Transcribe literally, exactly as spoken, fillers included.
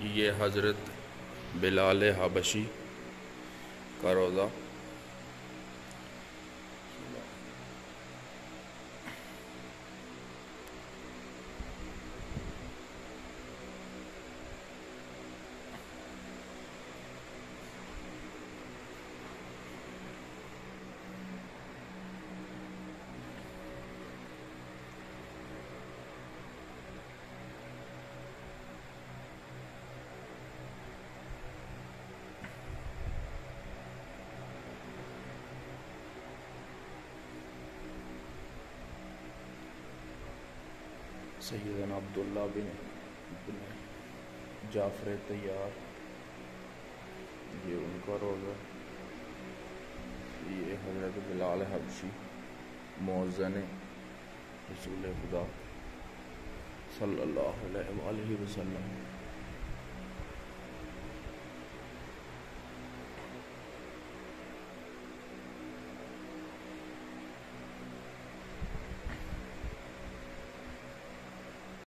یہ حضرت بلال حبشی کا روضہ سیدنا عبداللہ بن بن جعفر طیار، یہ ان کا روضہ. یہ حضرت بلال حبشی مؤذن رسول خدا صلی اللہ علیہ وآلہ وسلم.